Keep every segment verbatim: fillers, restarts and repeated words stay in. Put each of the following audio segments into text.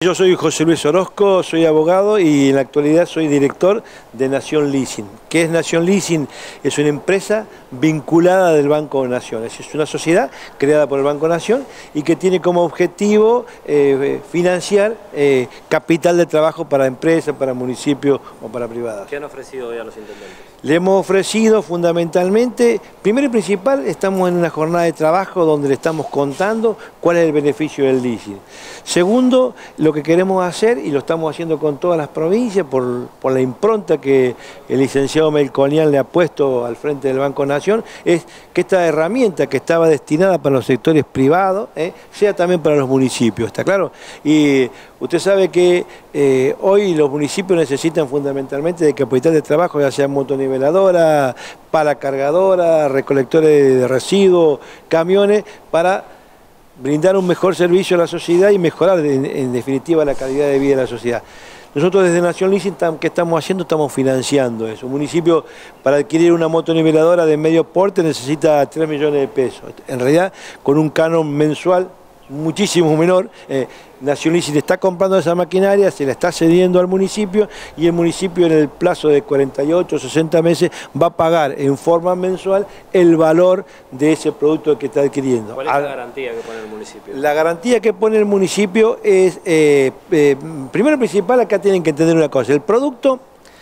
Yo soy José Luis Orozco, soy abogado y en la actualidad soy director de Nación Leasing. ¿Qué es Nación Leasing? Es una empresa vinculada del Banco Nación. Es una sociedad creada por el Banco Nación y que tiene como objetivo eh, financiar eh, capital de trabajo para empresas, para municipios o para privadas. ¿Qué han ofrecido hoy a los intendentes? Le hemos ofrecido fundamentalmente, primero y principal, estamos en una jornada de trabajo donde le estamos contando cuál es el beneficio del leasing. Segundo, lo que queremos hacer, y lo estamos haciendo con todas las provincias, por, por la impronta que el licenciado Melconian le ha puesto al frente del Banco Nación, es que esta herramienta que estaba destinada para los sectores privados, eh, sea también para los municipios, ¿está claro? Y usted sabe que eh, hoy los municipios necesitan fundamentalmente de capital de trabajo, ya sea motoniveladora, palacargadora, recolectores de residuos, camiones, para brindar un mejor servicio a la sociedad y mejorar en, en definitiva la calidad de vida de la sociedad. Nosotros desde Nación Leasing, ¿qué estamos haciendo? Estamos financiando eso. Un municipio para adquirir una motoniveladora de medio porte necesita tres millones de pesos. En realidad, con un canon mensual muchísimo menor, eh, Nación Leasing está comprando esa maquinaria, se la está cediendo al municipio y el municipio en el plazo de cuarenta y ocho, sesenta meses va a pagar en forma mensual el valor de ese producto que está adquiriendo. ¿Cuál es la garantía que pone el municipio? La garantía que pone el municipio es, eh, eh, primero y principal, acá tienen que entender una cosa, el producto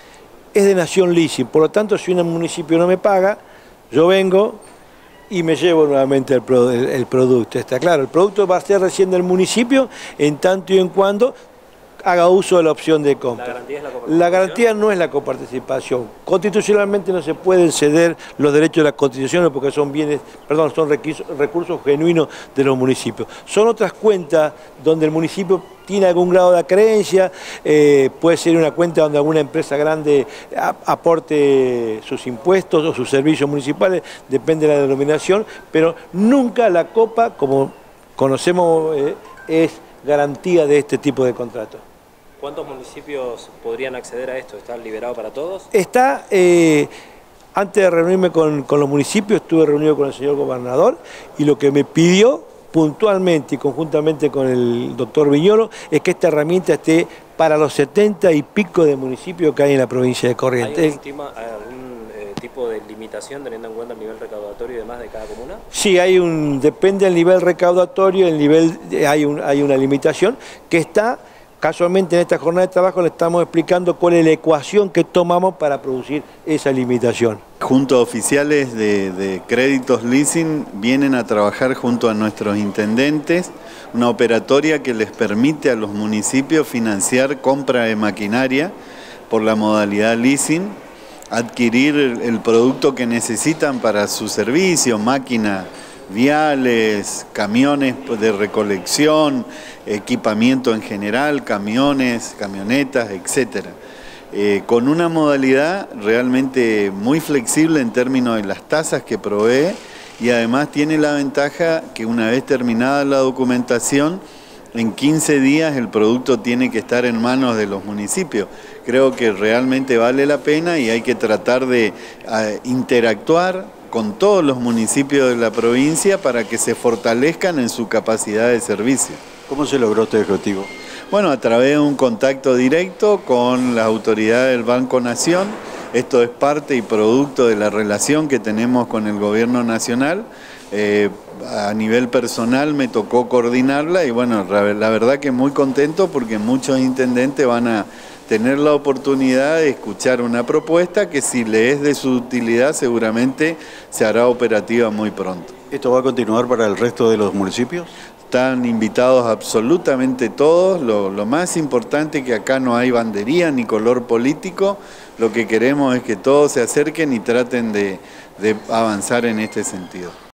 es de Nación Leasing, por lo tanto si un municipio no me paga, yo vengo y me llevo nuevamente el, pro, el, el producto, está claro. El producto va a ser recién del municipio en tanto y en cuando haga uso de la opción de compra. ¿La garantía es la coparticipación? La garantía no es la coparticipación. Constitucionalmente no se pueden ceder los derechos de las constituciones porque son bienes, perdón, son recursos, recursos genuinos de los municipios. Son otras cuentas donde el municipio tiene algún grado de creencia, eh, puede ser una cuenta donde alguna empresa grande aporte sus impuestos o sus servicios municipales, depende de la denominación, pero nunca la copa, como conocemos, eh, es garantía de este tipo de contratos. ¿Cuántos municipios podrían acceder a esto? ¿Está liberado para todos? Está, eh, antes de reunirme con, con los municipios, estuve reunido con el señor gobernador y lo que me pidió puntualmente y conjuntamente con el doctor Viñolo es que esta herramienta esté para los setenta y pico de municipios que hay en la provincia de Corrientes. ¿Hay algún, tema, algún eh, tipo de limitación teniendo en cuenta el nivel recaudatorio y demás de cada comuna? Sí, hay un, depende del nivel recaudatorio, el nivel, hay, un, hay una limitación que está. Casualmente en esta jornada de trabajo le estamos explicando cuál es la ecuación que tomamos para producir esa limitación. Junto a oficiales de, de créditos leasing vienen a trabajar junto a nuestros intendentes una operatoria que les permite a los municipios financiar compra de maquinaria por la modalidad leasing, adquirir el, el producto que necesitan para su servicio, máquina, viales, camiones de recolección, equipamiento en general, camiones, camionetas, etcétera. Eh, con una modalidad realmente muy flexible en términos de las tasas que provee y además tiene la ventaja que una vez terminada la documentación, en quince días el producto tiene que estar en manos de los municipios. Creo que realmente vale la pena y hay que tratar de uh, interactuar con todos los municipios de la provincia para que se fortalezcan en su capacidad de servicio. ¿Cómo se logró este objetivo? Bueno, a través de un contacto directo con las autoridades del Banco Nación. Esto es parte y producto de la relación que tenemos con el gobierno nacional. Eh, a nivel personal me tocó coordinarla y bueno, la verdad que muy contento porque muchos intendentes van a tener la oportunidad de escuchar una propuesta que si le es de su utilidad seguramente se hará operativa muy pronto. ¿Esto va a continuar para el resto de los municipios? Están invitados absolutamente todos, lo, lo más importante es que acá no hay bandería ni color político, lo que queremos es que todos se acerquen y traten de, de avanzar en este sentido.